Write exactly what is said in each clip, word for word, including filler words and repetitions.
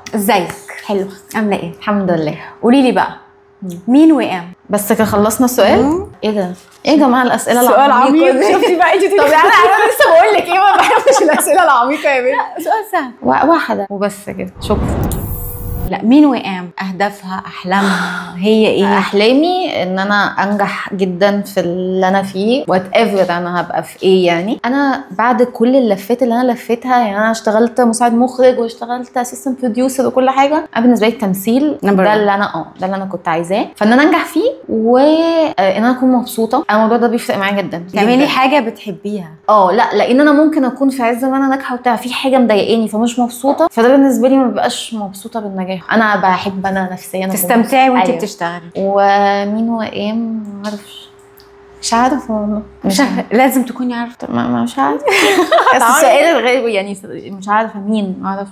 ازيك؟ حلو. عامله ايه؟ الحمد لله. قولي لي بقى مين وام؟ بس كده خلصنا السؤال؟ مم. ايه ده؟ ايه يا جماعه الاسئله سؤال العميقه عميق. دي؟ شفتي بقى انت؟ طب يعني انا لسه بقول لك ايه، ما بحبش الاسئله العميقه يا بنت. سؤال سهل. وا- واحده وبس كده، شكرا. لا، مين وام؟ اهدافها، احلامها، هي ايه؟ احلامي ان انا انجح جدا في اللي انا فيه، وات ايفر انا هبقى في ايه. يعني انا بعد كل اللفات اللي انا لفيتها، يعني انا اشتغلت مساعد مخرج واشتغلت اسيستنت بروديوسر وكل حاجه، انا بالنسبه لي التمثيل Number ده one. اللي انا اه ده اللي انا كنت عايزاه، فان انا انجح فيه وان انا اكون مبسوطه. انا الموضوع ده بيفرق معايا جدا. تعملي جداً. حاجه بتحبيها. اه لا، لان انا ممكن اكون في عز ما انا ناجحه وبتاع، في حاجه مضايقاني فمش مبسوطه، فده بالنسبه لي ما ببقاش مبسوطه بالنجاح. انا بحب انا نفسيا أكون تستمتعي وانت أيوة. بتشتغلي. ومين وام؟ ما اعرفش، مش عارفه والله. مش عارفة. لازم تكوني عارفه. ما ما- مش عارفه. بس السؤال الغريب يعني، مش عارفه مين، ما اعرفش.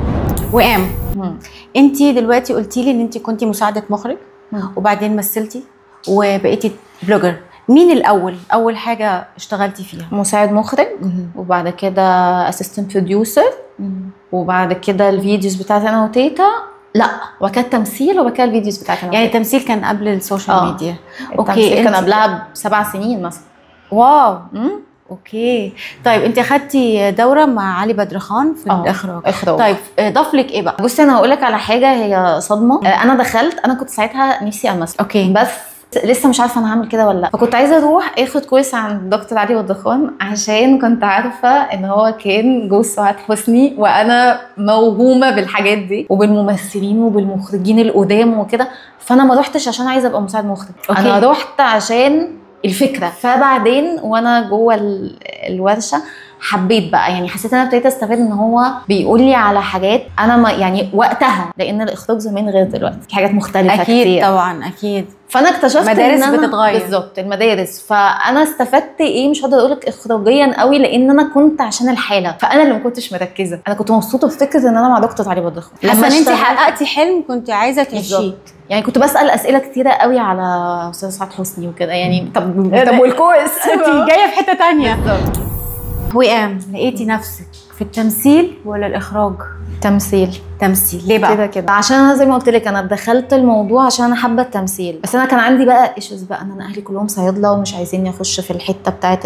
وام، مم. انت دلوقتي قلتي لي ان انت كنتي مساعده مخرج مم. وبعدين مثلتي وبقيتي بلوجر. مين الاول؟ اول حاجه اشتغلتي فيها؟ مساعد مخرج، وبعد كده اسيستنت بروديوسر، وبعد كده الفيديوز بتاعتي انا وتيتا. لا، وبعد كده التمثيل، وبعد كده الفيديوز بتاعتي انا يعني وتيتا. التمثيل كان قبل السوشيال آه. ميديا. التمثيل كان انت- قبلها بسبع سنين مثلا. واو. مم. اوكي، طيب انت اخدتي دوره مع علي بدرخان في آه، الاخراج. اخراج. طيب ضاف لك ايه بقى؟ بصي انا هقول لك على حاجه، هي صدمه. آه، انا دخلت، انا كنت ساعتها نفسي امثل، اوكي. بس لسه مش عارفه انا هعمل كده ولا لا، فكنت عايزه اروح اخد كورس عند دكتور علي بدرخان، عشان كنت عارفه ان هو كان جوز سعاد حسني، وانا موهومه بالحاجات دي وبالممثلين وبالمخرجين القدام وكده، فانا ما روحتش عشان عايزه ابقى مساعد مخرج. أوكي. انا رحت عشان الفكره. فبعدين وانا جوه ال- الورشه حبيت بقى، يعني حسيت ان انا ابتديت استفاد ان هو بيقول لي على حاجات انا ما يعني وقتها، لان الاخراج زمان غير دلوقتي، في حاجات مختلفه اكيد كتير. طبعا اكيد. فانا اكتشفت مدارس ان أنا بتتغير. بالظبط، المدارس. فانا استفدت ايه، مش هقدر اقول لك اخراجيا قوي، لان انا كنت عشان الحاله، فانا اللي ما كنتش مركزه. انا كنت مبسوطه بفكره ان انا مع دكتور علي بدرخان، لما انت اشتغلت- حققتي حلم كنت عايزه تعيشيه. بالظبط. يعني كنت بسال اسئله كتيره قوي على استاذ سعاد حسني وكده، يعني طب طب والكورس انت جايه في حته تانية. بالظبط. وام، لقيتي نفسك في التمثيل ولا الاخراج؟ تمثيل. تمثيل. ليه بقى؟ كده كده عشان انا زي ما قلت لك، انا دخلت الموضوع عشان انا حابه التمثيل، بس انا كان عندي بقى ايشوز بقى، ان انا اهلي كلهم صيادله ومش عايزيني اخش في الحته بتاعه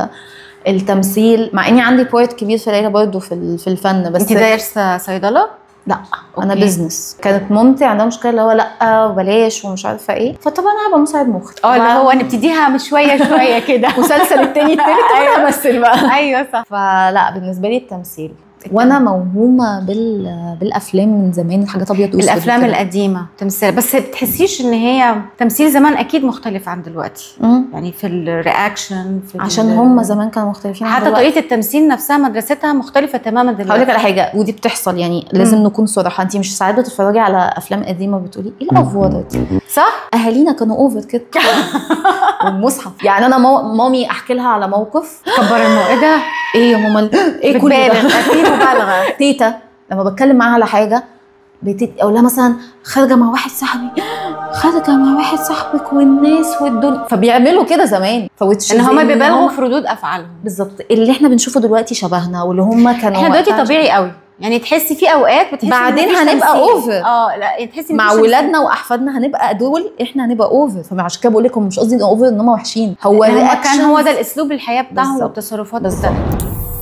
التمثيل، مع اني عندي بوينت كبير في العيله برضه في ال- في الفن. بس انت دارسه صيدله؟ لا، انا أوكي. بزنس. كانت مامتي عندها مشكله اللي هو لا وبلاش ومش عارفه ايه، فطبعا انا هبقى مساعد مخرج. اه، اللي هو نبتديها من شويه شويه كده. مسلسل التاني التالت وانا همثل بقى. ايوه صح. فلا، بالنسبه لي التمثيل. وانا موهومه بال بالافلام من زمان، حاجات ابيض واسود. الافلام وكده. القديمه تمثيل، بس بتحسيش ان هي تمثيل زمان اكيد مختلف عن دلوقتي؟ مم. يعني في الرياكشن، في عشان ال- هم زمان كانوا مختلفين عن حتى دلوقتي. طريقه التمثيل نفسها مدرستها مختلفه تماما دلوقتي. هقول لك على حاجه، ودي بتحصل، يعني لازم مم. نكون صراحه. انت مش ساعات بتتفرجي على افلام قديمه بتقولي ايه الافوار دي؟ صح. اهالينا كانوا اوفر كده. والمصحف، يعني انا مو... مامي احكي لها على موقف، كبر الموءده. ايه يا ماما ايه كل ده؟ بتبالغ، اكيد مبالغه. تيتا لما بتكلم معاها على حاجه بتت... اقول لها مثلا خارجه مع واحد صاحبي، خارجه مع واحد صاحبك والناس والدنيا، فبيعملوا كده زمان. فوتش ان هم بيبالغوا في ردود افعالهم. بالظبط، اللي احنا بنشوفه دلوقتي شبهنا، واللي هم كانوا احنا دلوقتي وقتها طبيعي قوي، يعني تحسي في اوقات بتحسي بعدين إن مفيش هنبقى تمثيل. over. اه لا، تحسي إن مع مفيش تمثيل. ولادنا واحفادنا هنبقى دول، احنا هنبقى اوفر. فعشان كده بقول لكم مش قصدي اوفر ان هم وحشين، هو إن هما reactions. كان هو ده الاسلوب الحياه بتاعهم بالظبط. والتصرفات بالظبط. بتاعتهم.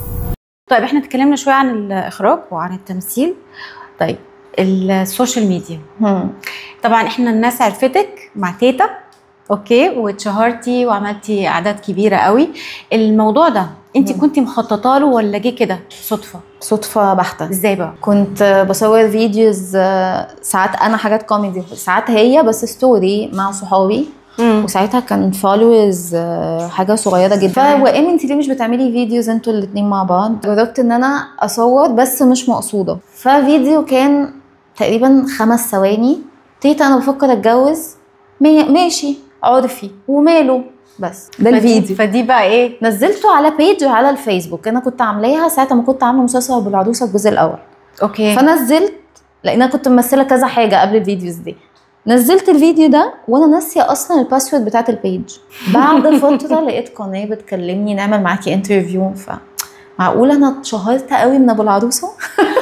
طيب احنا اتكلمنا شويه عن الاخراج وعن التمثيل. طيب السوشيال ميديا، هم. طبعا احنا الناس عرفتك مع تيتا، اوكي، واتشهرتي وعملتي اعداد كبيره قوي. الموضوع ده انت مم. كنتي مخططه له ولا جه كده صدفه؟ صدفه بحته. ازاي بقى؟ كنت بصور فيديوز، آه، ساعات انا حاجات كوميدي، ساعات هي بس ستوري مع صحابي، مم. وساعتها كان فولورز حاجه صغيره جدا. فوائم انت ليه مش بتعملي فيديوز انتوا الاثنين مع بعض؟ جربت ان انا اصور بس مش مقصوده، ففيديو كان تقريبا خمس ثواني. تيتا انا بفكر اتجوز، ماشي عرفي وماله، بس ده الفيديو. فدي بقى ايه؟ نزلته على بيج على الفيسبوك، انا كنت عاملاها ساعتها ما كنت عامله مسلسل ابو العروسه الجزء الاول. اوكي. فنزلت لان انا كنت ممثله كذا حاجه قبل الفيديوز دي. نزلت الفيديو ده وانا ناسيه اصلا الباسورد بتاعت البيج. بعد فتره لقيت قناه بتكلمني نعمل معاكي انترفيو، ف معقوله انا اتشهرت قوي من ابو العروسه؟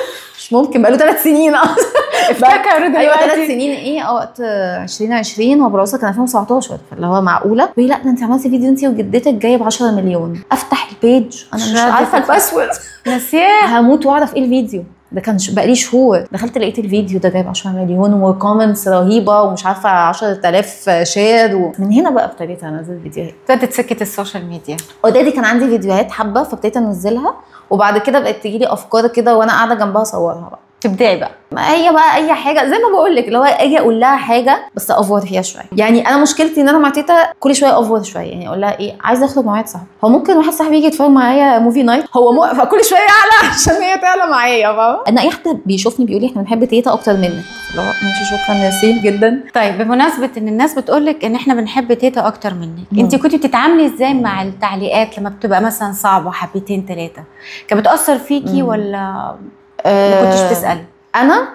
مش ممكن بقاله ثلاث سنين اصلا. افتكروا دلوقتي. ايوه ثلاث سنين ايه اه وقت عشرين عشرين وبراسه كان ألفين وتسعتاشر، فاللي هو معقوله وهي لا ده انت عملتي فيديو انت وجدتك جايب عشرة مليون. افتح البيج انا مش عارفه الباسورد نسياه، هموت واعرف ايه الفيديو ده. كان بقالي شهور دخلت لقيت الفيديو ده جايب عشرة مليون وكومنتس رهيبه ومش عارفه عشرة آلاف شير. ومن هنا بقى ابتديت انزل فيديوهات. ابتدت سكه السوشيال ميديا. اوريدي كان عندي فيديوهات حبه فابتديت انزلها، وبعد كده بقت تجيلي افكار كده وانا قاعده جنبها اصورها بقى. تبداي بقى ما هي بقى اي حاجه زي ما بقول لك اللي هو اجي اقول لها حاجه بس افور فيها شويه. يعني انا مشكلتي ان انا مع تيتا كل شويه افور شويه، يعني اقول لها ايه عايزه اخرج مع واحد صاحبي، هو ممكن واحد صاحبي يجي يتفرج معايا موفي نايت هو مو... فكل شويه اعلى عشان هي تعلى معايا فاهمه. انا اي حد بيشوفني بيقول لي احنا بنحب تيتا اكتر منك، اللي هو ماشي شكرا ياسين جدا. طيب بمناسبه ان الناس بتقول لك ان احنا بنحب تيتا اكتر منك، انت كنتي بتتعاملي ازاي مع التعليقات لما بتبقى مثلا صعبه حبتين ثلاثه؟ كانت بتاثر فيكي مم. ولا ما كنتيش بتسالي؟ انا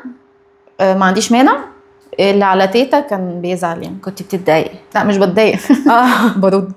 ما عنديش مانع، اللي على تيتا كان بيزعل. يعني كنت بتتضايقي؟ لا مش بتضايق اه برد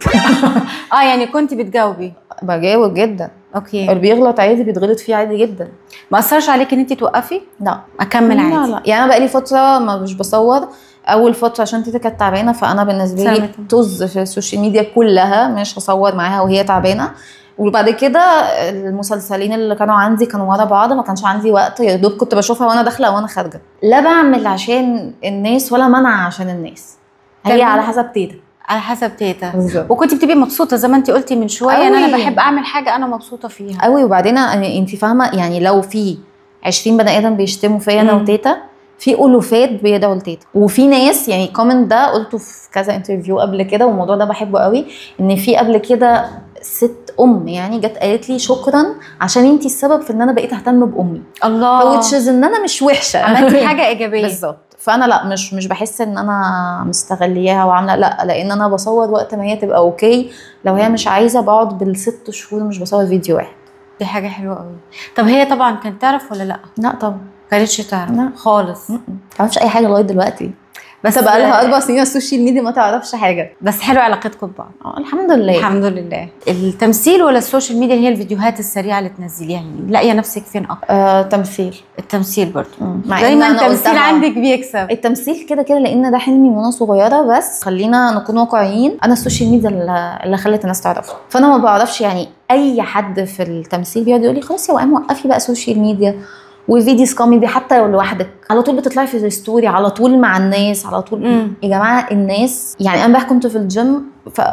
اه يعني كنت بتجاوبي؟ بجاوب جدا. اوكي. اللي بيغلط عادي بيتغلط فيه عادي جدا. ما اثرش عليكي ان انت توقفي؟ لا اكمل عادي. لا لا يعني انا بقالي فتره ما مش بصور. اول فتره عشان تيتا كانت تعبانه فانا بالنسبه لي طز في السوشيال ميديا كلها، مش هصور معاها وهي تعبانه. وبعد كده المسلسلين اللي كانوا عندي كانوا ورا بعض، ما كانش عندي وقت، يا دوب كنت بشوفها وانا داخله وانا خارجه. لا بعمل عشان الناس ولا منع عشان الناس، هي على حسب تيتا. على حسب تيتا. وكنت بتبقي مبسوطه زي ما انت قلتي من شويه ان انا بحب اعمل حاجه انا مبسوطه فيها قوي. وبعدين انت فاهمه يعني لو في عشرين بني ادم بيشتموا فيا انا وتيتا، في الوفات بيدعوا لتيتا. وفي ناس يعني كومنت ده قلته في كذا انترفيو قبل كده والموضوع ده بحبه قوي، ان في قبل كده ست ام يعني جت قالت لي شكرا عشان انتي السبب في ان انا بقيت اهتم بامي. الله. فوتشز ان انا مش وحشه، عملتي حاجه ايجابيه. بالظبط. فانا لا مش مش بحس ان انا مستغلياها وعامله، لا لان انا بصور وقت ما هي تبقى اوكي. لو هي مش عايزه بقعد بالست شهور مش بصور فيديو واحد. دي حاجه حلوه قوي. طب هي طبعا كانت تعرف ولا لا؟ لا طبعا كانتش تعرف لا خالص. ما تعرفش اي حاجه لغايه دلوقتي، بس بقى لها اربع سنين السوشيال ميديا ما تعرفش حاجه. بس حلو علاقتكم ببعض. اه الحمد لله الحمد لله. التمثيل ولا السوشيال ميديا اللي هي الفيديوهات السريعه اللي تنزليها، يعني لاقيه نفسك فين اكتر؟ آه تمثيل. التمثيل برضه دايما التمثيل عندك بيكسب. التمثيل كده كده لان ده حلمي وانا صغيره، بس خلينا نكون واقعيين، انا السوشيال ميديا اللي خلت الناس تعرفها. فانا ما بعرفش يعني اي حد في التمثيل بيقعد يقول لي خلاص يا وقام وقفي بقى سوشيال ميديا وفيديوز كوميدي حتى لو لوحدك، على طول بتطلعي في الستوري على طول مع الناس على طول. مم. يا جماعه الناس يعني انا امبارح كنت في الجيم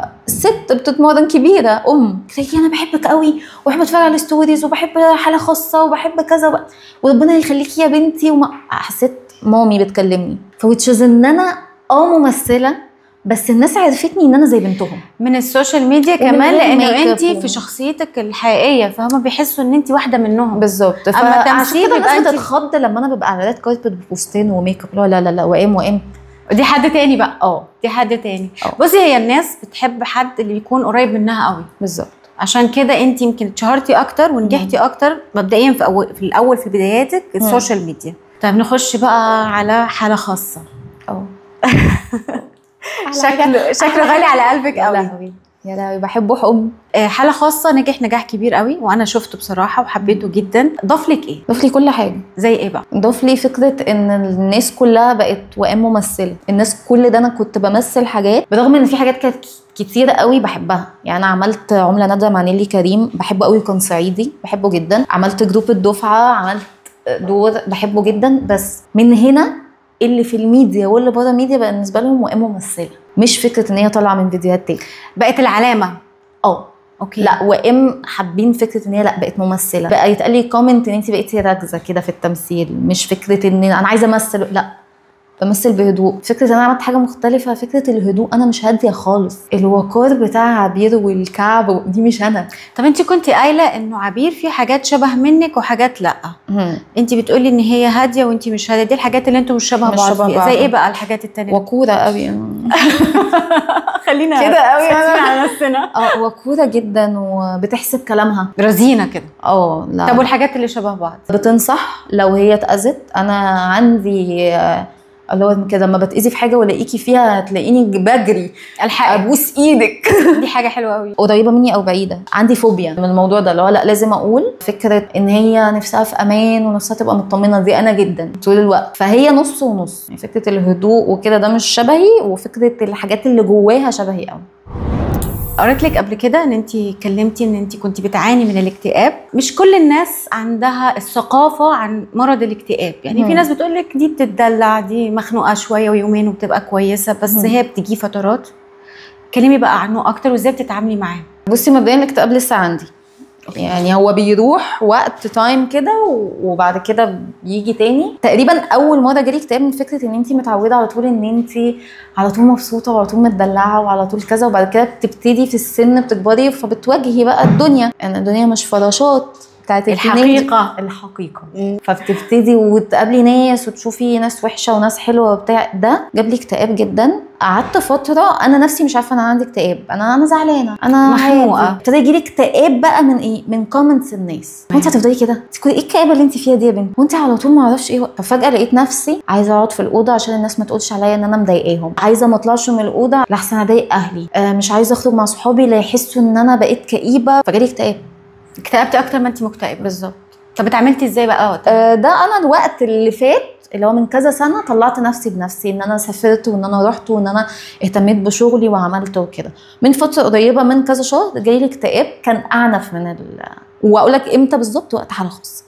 فست بتتمرن كبيره ام قالت لي انا بحبك قوي وبحب اتفرج على الستوريز وبحب حاله خاصه وبحب كذا وربنا يخليكي يا بنتي. وما حسيت مامي بتكلمني فوتشز ان انا اه ممثله، بس الناس عرفتني ان انا زي بنتهم من السوشيال ميديا كمان، لانه انت في شخصيتك الحقيقيه فهم بيحسوا ان انت واحده منهم. بالظبط. اما تمثيل كده الناس بتتخض لما انا ببقى على ريد كاربت بفستان وميك اب. لا لا لا لا وام وام دي حد تاني بقى. اه دي حد تاني. أوه. بصي هي الناس بتحب حد اللي يكون قريب منها قوي. بالظبط. عشان كده انت يمكن اتشهرتي اكتر ونجحتي اكتر مبدئيا في أول في الاول في بداياتك السوشيال ميديا. طيب نخش بقى على حاله خاصه. اه شكله شكله غالي على قلبك قوي. يا لهوي بحبه حب. حاله خاصه نجح نجاح كبير قوي وانا شفته بصراحه وحبيته جدا. ضاف لك ايه؟ ضاف لي كل حاجه. زي ايه بقى؟ ضاف لي فكره ان الناس كلها بقت وام ممثله. الناس كل ده انا كنت بمثل حاجات برغم ان في حاجات كانت كتيره قوي بحبها. يعني انا عملت عمله نادره مع نيلي كريم بحبه قوي، كان صعيدي بحبه جدا. عملت جروب الدفعه، عملت دور بحبه جدا. بس من هنا اللي في الميديا واللي بره الميديا بقى بالنسبه لهم وام ممثله، مش فكره ان هي طالعه من فيديوهات تاني. بقت العلامه. اه اوكي. لا وام حابين فكره ان هي لا بقت ممثله. بقى يتقال لي كومنت ان انت بقيتي راكزه كده في التمثيل، مش فكره ان انا عايزه امثل، لا بمثل بهدوء. فكره ان انا عملت حاجه مختلفه، فكره الهدوء. انا مش هاديه خالص. الوقار بتاع عبير والكعب دي مش انا. طب انت كنت قايله انه عبير في حاجات شبه منك وحاجات لا. انت بتقولي ان هي هاديه وانت مش هاديه، دي الحاجات اللي انتم مش شبه مش بعض شبه فيها. بعض. زي ايه بقى الحاجات التانية؟ وقوره قوي. خلينا كده قوي على نفسنا. اه وقوره جدا وبتحسب كلامها، رزينه كده. اه لا. طب والحاجات اللي شبه بعض؟ بتنصح لو هي اتأذت. انا عندي اللي هو كده لما بتاذي في حاجه والاقيكي فيها هتلاقيني بجري الحق ابوس ايدك. دي حاجه حلوه قوي. قريبه مني او بعيده، عندي فوبيا من الموضوع ده، اللي هو لا لازم اقول فكره ان هي نفسها في امان ونفسها تبقى مطمنه، دي انا جدا طول الوقت. فهي نص ونص، يعني فكره الهدوء وكده ده مش شبهي، وفكره الحاجات اللي جواها شبهي قوي. قريت لك قبل كده ان انت اتكلمتي ان انت كنت بتعاني من الاكتئاب. مش كل الناس عندها الثقافه عن مرض الاكتئاب، يعني مم. في ناس بتقول لك دي بتدلع، دي مخنوقه شويه ويومين وبتبقى كويسه، بس مم. هي بتجي فترات. كلمي بقى عنه اكتر وازاي بتتعاملي معاه. بصي مبدئيا الاكتئاب لسه عندي، يعني هو بيروح وقت تايم كده وبعد كده بيجي تاني. تقريبا اول مره جالي اكتئاب من فكره ان انت متعوده على طول ان انت على طول مبسوطه وعلى طول متدلعه وعلى طول كذا، وبعد كده بتبتدي في السن بتكبري فبتواجهي بقى الدنيا، ان يعني الدنيا مش فراشات بتاعت الحقيقه الحقيقه مم. فبتبتدي وتقابلي ناس وتشوفي ناس وحشه وناس حلوه وبتاع. ده جاب لي اكتئاب جدا. قعدت فتره انا نفسي مش عارفه انا عندي اكتئاب، انا انا زعلانه، انا مخنوقه. ابتدى يجي لي اكتئاب بقى من ايه؟ من كومنتس الناس. وانت هتفضلي كده ايه الكآبه اللي انت فيها دي يا بنت؟ وانت على طول ما اعرفش ايه. ففجاه لقيت نفسي عايزه اقعد في الاوضه عشان الناس ما تقولش عليا ان انا مضايقاهم، عايزه ما اطلعش من الاوضه لحسن اضايق اهلي، آه مش عايزه اخرج مع صحابي لا يحسوا ان انا بقيت كئيبه. فجالي اكتئاب. اكتئبتي اكتر ما انت مكتئبه. بالظبط. طب اتعاملتي ازاي بقى وقتها؟ آه ده انا الوقت اللي فات اللي هو من كذا سنه طلعت نفسي بنفسي، ان انا سافرت وان انا رحت وان انا اهتميت بشغلي وعملت وكده. من فتره قريبه من كذا شهر جاي لي اكتئاب كان اعنف من ال... واقول لك امتى بالظبط؟ وقت حاله خاصه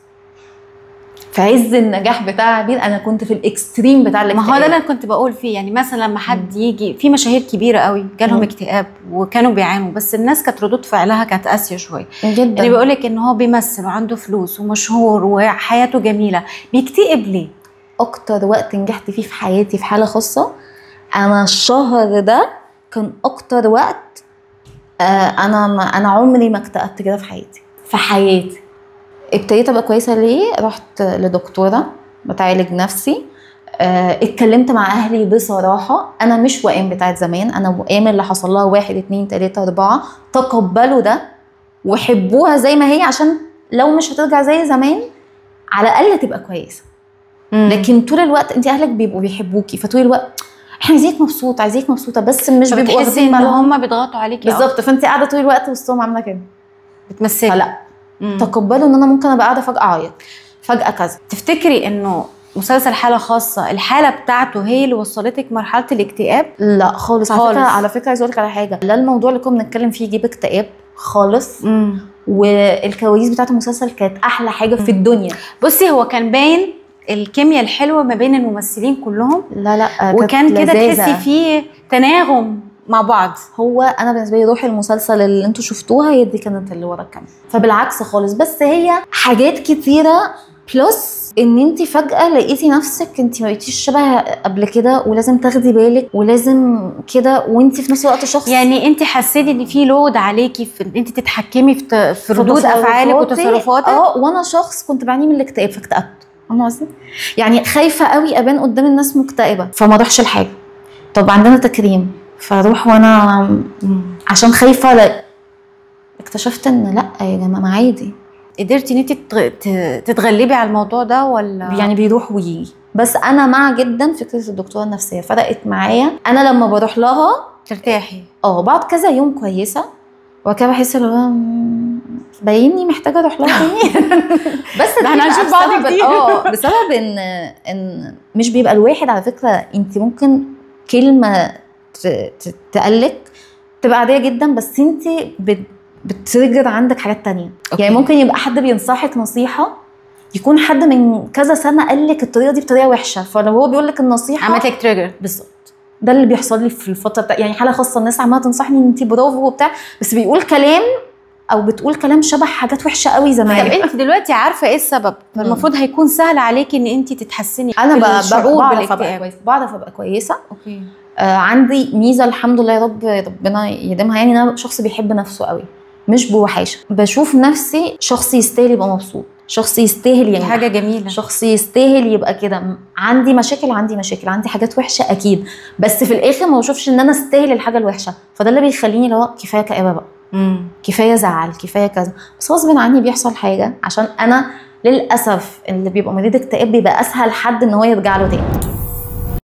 في عز النجاح بتاع عبير، انا كنت في الاكستريم بتاع الاكتئاب. ما هو ده اللي انا كنت بقول فيه، يعني مثلا لما حد يجي في مشاهير كبيره قوي جالهم اكتئاب وكانوا بيعانوا، بس الناس كانت ردود فعلها كانت قاسيه شويه جدا. يعني بيقول لك ان هو بيمثل وعنده فلوس ومشهور وحياته جميله، بيكتئب ليه؟ اكتر وقت نجحت فيه في حياتي في حاله خاصه، انا الشهر ده كان اكتر وقت آه انا ما انا عمري ما اكتئبت كده في حياتي في حياتي. ابتديت ابقى كويسه ليه؟ رحت لدكتوره بتعالج نفسي، آه، اتكلمت مع اهلي بصراحه، انا مش وئام بتاعت زمان، انا وئام اللي حصل لها واحد اتنين تلاته اربعه، تقبلوا ده وحبوها زي ما هي، عشان لو مش هترجع زي زمان على الاقل تبقى كويسه. مم. لكن طول الوقت انت اهلك بيبقوا بيحبوكي، فطول الوقت احنا عايزينك مبسوطه عايزينك مبسوطه، بس مش بيبقوا واخدين ان هم بيضغطوا عليكي بالظبط. فانت قاعده طول الوقت وسطهم عامله كده بتمثلي. فلا مم. تقبلوا ان انا ممكن ابقى قاعده فجاه اعيط، فجاه كذا. تفتكري انه مسلسل حاله خاصه الحاله بتاعته هي اللي وصلتك مرحله الاكتئاب؟ لا خالص. على فكره على فكره عايزه اقول لك على حاجه، لا الموضوع اللي كنا بنتكلم فيه يجيب اكتئاب خالص. مم. والكواليس بتاعت المسلسل كانت احلى حاجه في الدنيا. بصي هو كان باين الكيمياء الحلوه ما بين الممثلين كلهم. لا لا وكان كده تحسي فيه تناغم مع بعض. هو انا بالنسبه لي روح المسلسل اللي انتوا شفتوها هي دي كانت اللي ورا الكاميرا، فبالعكس خالص. بس هي حاجات كتيره بلس ان انت فجاه لقيتي نفسك انت ما بقيتيش شبه قبل كده، ولازم تاخدي بالك ولازم كده، وانت في نفس الوقت شخص. يعني انت حسيتي ان في لود عليكي في انت تتحكمي في في ردود افعالك وتصرفاتك؟ اه وانا شخص كنت بعاني من الاكتئاب فاكتئبت. انا قصدي يعني خايفه قوي ابان قدام الناس مكتئبه فما اروحش الحاجه. طب عندنا تكريم فاروح وانا عشان خايفه. لا اكتشفت ان لا يا جماعه عادي. قدرتي ان انت تتغلبي على الموضوع ده ولا؟ يعني بيروح ويجي. بس انا مع جدا فكره الدكتوره النفسيه، فرقت معايا. انا لما بروح لها ترتاحي. اه بعد كذا يوم كويسه وكده بحس ان هو باينني محتاجه اروح لها تاني. بس ده احنا هنشوف بعض كتير. اه بسبب ان ان مش بيبقى الواحد على فكره، انت ممكن كلمه تقلك تبقى عاديه جدا، بس انت بترجر عندك حاجات تانية. أوكي. يعني ممكن يبقى حد بينصحك نصيحه يكون حد من كذا سنه قال لك الطريقه دي بطريقه وحشه، فلو هو بيقول لك النصيحه عملت لك تريجر. بالظبط. ده اللي بيحصل لي في الفتره بتاع يعني حاله خاصه، الناس عماله تنصحني ان انت برافو وبتاع، بس بيقول كلام او بتقول كلام شبه حاجات وحشه قوي زمان. طب انت دلوقتي عارفه ايه السبب، فالمفروض هيكون سهل عليكي ان انت تتحسني. انا بعرف ابقى كويسه، بعرف ابقى كويسه. اوكي. آه عندي ميزه الحمد لله يا رب ربنا يديمها، يعني انا شخص بيحب نفسه قوي مش بوحاشه. بشوف نفسي شخص يستاهل يبقى مبسوط، شخص يستاهل يعني حاجه جميله، شخص يستاهل يبقى كده. عندي مشاكل عندي مشاكل عندي حاجات وحشه اكيد، بس في الاخر ما بشوفش ان انا استاهل الحاجه الوحشه، فده اللي بيخليني لو كفايه كآبه بقى. مم. كفايه زعل كفايه كذا، بس غصب عني بيحصل حاجه، عشان انا للاسف اللي بيبقى مريض اكتئاب بيبقى اسهل حد ان هو يرجع له تاني.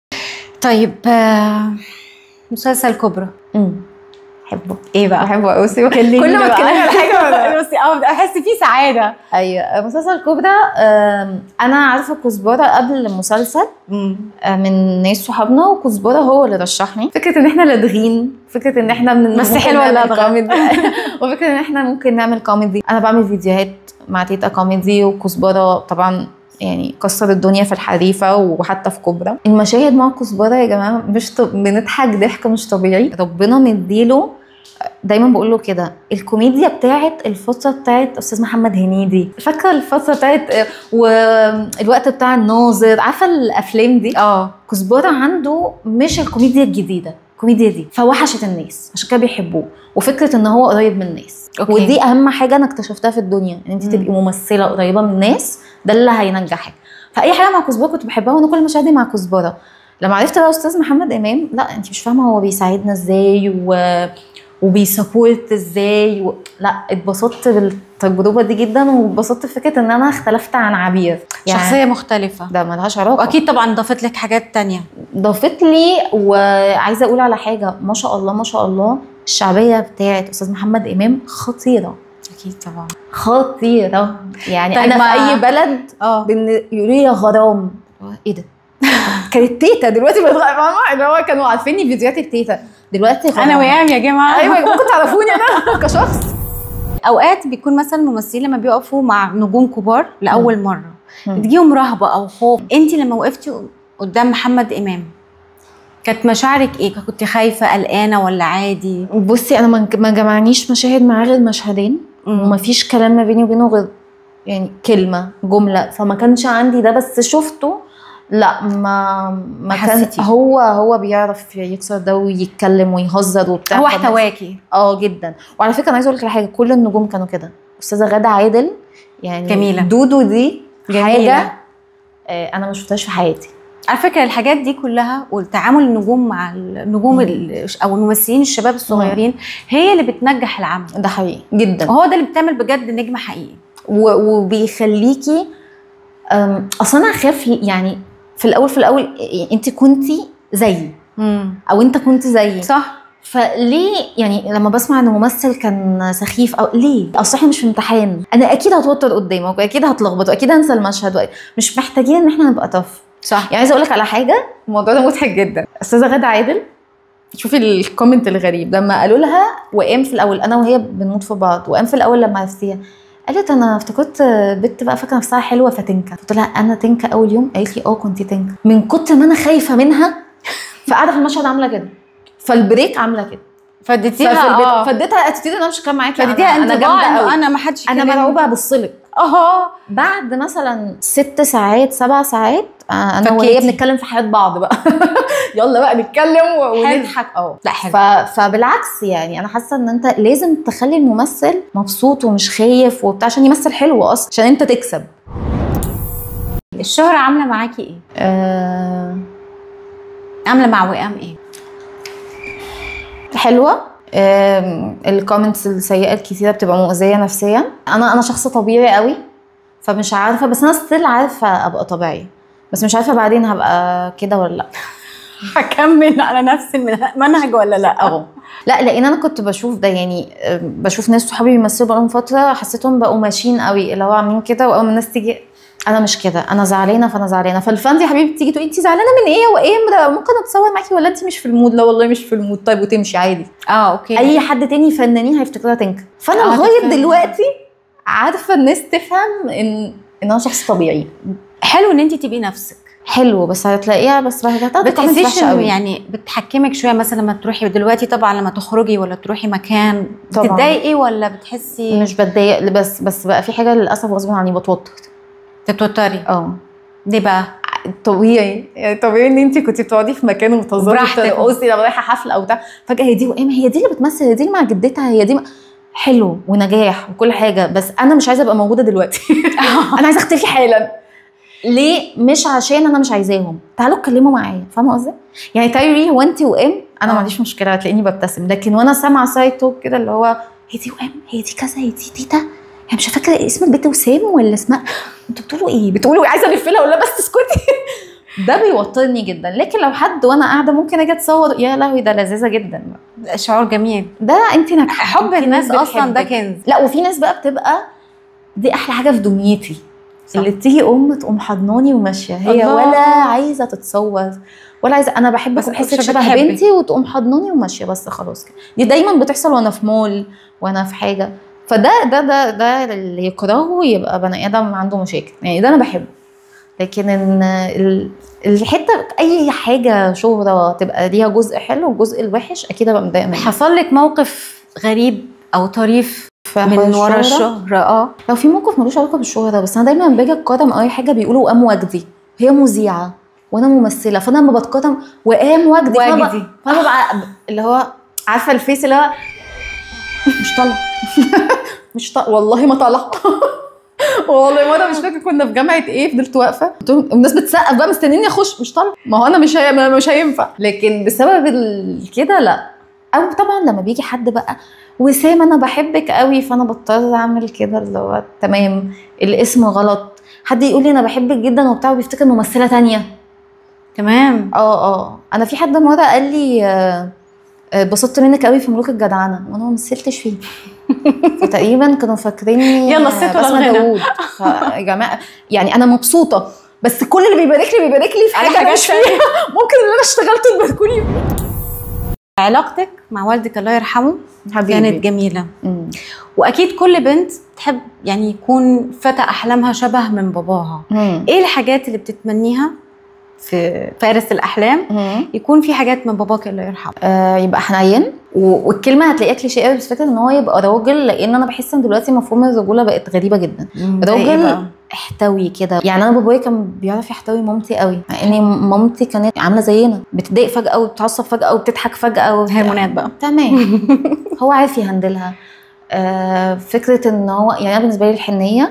طيب آه، مسلسل كبرى امم بحبه. ايه بقى؟ بحبه قوي. كل ما بقى. اتكلم على حاجه بصي اه احس فيه سعاده. ايوه مسلسل كوبرا. آم، انا عارفه كزبره قبل المسلسل امم آه، من ناس صحابنا، وكزبره هو اللي رشحني فكره ان احنا لادغين، فكره ان احنا من بس ممكن حلوة نعمل اللدغة. كوميدي وفكره ان احنا ممكن نعمل كوميدي. انا بعمل فيديوهات مع تيتا كوميدي، وكزبره طبعا يعني كسر الدنيا في الحريفه وحتى في كوبرا. المشاهد مع كزبره يا جماعه مش طب... بنضحك ضحك مش طبيعي. ربنا مديله، دايما بقول له كده، الكوميديا بتاعت الفتره بتاعت استاذ محمد هنيدي، فاكره الفتره بتاعت والوقت بتاع الناظر، عارفه الافلام دي. اه كزبره عنده مش الكوميديا الجديده، الكوميديا دي فوحشت الناس عشان كده بيحبوه، وفكره ان هو قريب من الناس. أوكي. ودي اهم حاجه انا اكتشفتها في الدنيا، ان انت تبقي ممثله قريبه من الناس، ده اللي هينجحك. فاي حاجه مع كزبره كنت بحبها، وانا كل مشاهدي مع كزبره. لما عرفت بقى استاذ محمد امام، لا انت مش فاهمه هو بيساعدنا ازاي و وبيسابورت ازاي و... لا اتبسطت بالتجربه دي جدا، واتبسطت بفكره ان انا اختلفت عن عبير يعني شخصيه مختلفه، ده ملهاش علاقه. واكيد طبعا ضافت لك حاجات تانية. ضافت لي. وعايزه اقول على حاجه، ما شاء الله ما شاء الله الشعبيه بتاعت استاذ محمد امام خطيره. اكيد طبعا خطيره يعني. طيب انا ما- في اي بلد اه بن- يقولوا لي غرام، ايه ده كانت تيتا، دلوقتي بقت فاهمه اللي هو كانوا عارفيني فيديوهات التيتا، دلوقتي غرام. انا ويام يا جماعه. ايوه ممكن تعرفوني انا كشخص. اوقات بيكون مثلا الممثلين لما بيقفوا مع نجوم كبار لاول مره مم. بتجيهم رهبه او خوف. انت لما وقفتي قدام محمد امام كانت مشاعرك ايه؟ كنت خايفه قلقانه ولا عادي؟ بصي انا ما ما جمعنيش مشاهد معاه غير مشهدين، وما فيش كلام ما بيني وبينه غير يعني كلمه جمله، فما كانش عندي ده. بس شفته لا ما ما كان حسيتي؟ هو هو بيعرف يكسر ده ويتكلم ويهزر وبتاع. هو فالناس- احتواكي. اه جدا. وعلى فكره انا عايزه اقول لك على حاجه، كل النجوم كانوا كده. استاذه غاده عادل يعني جميلة. دودو دي جميلة. حاجه آه انا ما شفتهاش في حياتي. على فكره الحاجات دي كلها والتعامل النجوم مع النجوم ال- او الممثلين الشباب الصغيرين هي اللي بتنجح العمل، ده حقيقي جدا. وهو ده اللي بتعمل بجد نجم حقيقي. و- وبيخليكي أم، اصلا انا اخاف يعني في الاول في الاول انت كنتي زيي امم او انت كنت زيي، صح. فليه يعني لما بسمع ان ممثل كان سخيف او ليه؟ اصل احنا مش في امتحان، انا اكيد هتوتر قدامك واكيد هتلخبط واكيد هنسى المشهد، مش محتاجين ان احنا نبقى طف. صح. يعني عايزه اقول لك على حاجه، الموضوع ده مضحك جدا. استاذه غاده عادل شوفي الكومنت الغريب لما قالوا لها، وقام في الاول انا وهي بنموت في بعض، وقام في الاول لما عرفتيها قالت انا افتكرت بنت بقى فاكره نفسها حلوه فتنكه. قلت لها انا تنكه اول يوم؟ قالت لي اه كنت تنكه، من كتر ما انا خايفه منها فقاعده في المشهد عامله كده، فالبريك عامله كده، فاديتيها اه فاديتها اتيتيود انا مش كام معاكي، فاديتيها انا انطباع جامده انه قوي، انا ما حدش انا يكلمني. مرعوبه ابصلك. اه بعد مثلا ست ساعات سبع ساعات آه، انا وهي فكيتي. بنتكلم في حياه بعض بقى يلا بقى نتكلم و- ونضحك. اه لا حلو. ف... فبالعكس يعني انا حاسه ان انت لازم تخلي الممثل مبسوط ومش خايف وبتاع عشان يمثل حلو اصلا عشان انت تكسب. الشهرة عاملة معاكي ايه؟ آه... عاملة مع وئام ايه؟ حلوه. آم، الكومنتس السيئه الكتيره بتبقى مؤذيه نفسيا. انا انا شخص طبيعي قوي فمش عارفه، بس انا ستيل عارفه ابقى طبيعيه، بس مش عارفه بعدين هبقى كده ولا لا. هكمل على نفس المنهج ولا لا؟ اه لا، لان انا كنت بشوف ده يعني آه، بشوف ناس صحابي بيمثلوا بقالهم فتره حسيتهم بقوا ماشيين قوي اللي هو عاملين كده، واول ما الناس تيجي انا مش كده، انا زعلانه فانا زعلانه، فالفان دي حبيبتي تيجي تقول انت زعلانه من ايه وايه ده ممكن اتصور معاكي ولا انت مش في المود؟ لا والله مش في المود. طيب وتمشي عادي. اه اوكي. اي حد تاني فنانين هيفتكروها تنكر، فانا آه، لغايه تفهم. دلوقتي عارفه الناس تفهم ان ان انا شخص طبيعي حلو ان انت تبقي نفسك. حلو، بس هتلاقيها بس هتاخدي كومنتس بتحسيش وحشه انه قوي. يعني بتحكمك شويه مثلا لما تروحي دلوقتي طبعا لما تخرجي ولا تروحي مكان طبعاً. بتتضايقي ولا بتحسي؟ مش بتضايق، بس بس بقى في حاجه للاسف غصب عني بتوتر. بتتوتري؟ اه ليه بقى؟ طبيعي يعني طبيعي ان انت كنت بتقعدي في مكان وتهزري براحتك. وترقصي لو رايحه حفله او بتاع، فجاه هي دي وقام هي دي اللي بتمثل، هي دي اللي مع جدتها، هي دي م... حلو ونجاح وكل حاجه، بس انا مش عايزه ابقى موجوده دلوقتي انا عايزه اختفي حالا. ليه؟ مش عشان انا مش عايزاهم، تعالوا اتكلموا معايا، فاهمه قصدي؟ يعني تايري هو انت وام انا ما عنديش مشكله هتلاقيني ببتسم، لكن وانا سامعه سايتو كده اللي هو هي دي وام هي دي كذا هي دي تيتا، هي مش فاكره اسم البنت وسام ولا اسمها، انتوا بتقولوا ايه؟ بتقولوا عايزه الف لها ولا بس اسكتي ده بيوترني جدا. لكن لو حد وانا قاعده ممكن اجي اتصور، يا لهوي ده لذيذه جدا، شعور جميل ده انت ناجحه. حب الناس اصلا ده كنز. لا وفي ناس بقى بتبقى دي احلى حاجه في دنيتي، اللي تيجي ام تقوم حضناني وماشيه هي الله. ولا عايزه تتصور ولا عايزه، انا بحب اكون احس شبه بنتي وتقوم حضناني وماشيه بس خلاص كده. دي دايما بتحصل وانا في مول وانا في حاجه. فده ده ده ده اللي يكرهه يبقى بني ادم عنده مشاكل يعني، ده انا بحبه. لكن ان الحته اي حاجه شهره تبقى ليها جزء حلو والجزء الوحش اكيد ابقى متضايقه منه. حصل لك موقف غريب او طريف من ورا الشهره؟ اه لو في موقف ملوش علاقه بالشهره، بس انا دايما باجي اتقدم اي حاجه بيقولوا ام وجدي، هي مذيعه وانا ممثله، فانا لما بتقدم وام وجدي وجدي فانا بقى اللي هو عارفه الفيس اللي هو مش طالعه مش طالعه والله ما طالعه والله مره مش فاكره كنا في جامعه ايه، فضلت واقفه الناس بتسقف بقى مستنيني اخش، مش طالعه، ما هو انا مش هي... مش هينفع. لكن بسبب كده لا. او طبعا لما بيجي حد بقى وسام انا بحبك قوي، فانا بضطر اعمل كده اللي هو تمام الاسم غلط. حد يقول لي انا بحبك جدا وبتاع وبيفتكر ممثله تانية تمام. اه اه انا في حد مره قال لي آه اتبسطت منك قوي في ملوك الجدعنه وانا ما مثلتش فيه فتقريبا كانوا فاكريني يلا الست بسمة داوود. يا جماعه يعني انا مبسوطه، بس كل اللي بيبارك لي بيبارك لي في حاجه انا مش فيها ممكن اللي انا اشتغلته تباركوني فيه. علاقتك مع والدك الله يرحمه حبيبي. كانت جميله مم. واكيد كل بنت تحب يعني يكون فتى احلامها شبه من باباها. مم. ايه الحاجات اللي بتتمنيها في فارس الاحلام مم. يكون في حاجات من باباك الله يرحمه؟ آه يبقى حنين، والكلمه هتلاقيها كليشيه قوي، بس فكره ان هو يبقى راجل، لان انا بحس ان دلوقتي مفهوم الرجوله بقت غريبه جدا. راجل احتوي كده يعني. انا بابايا كان بيعرف يحتوي مامتي قوي، مع ان مامتي كانت عامله زينا، بتضايق فجاه وبتعصب فجاه وبتضحك فجاه و... هرمونات بقى تمام. هو عارف يهندلها. آه فكره ان هو يعني انا بالنسبه لي الحنيه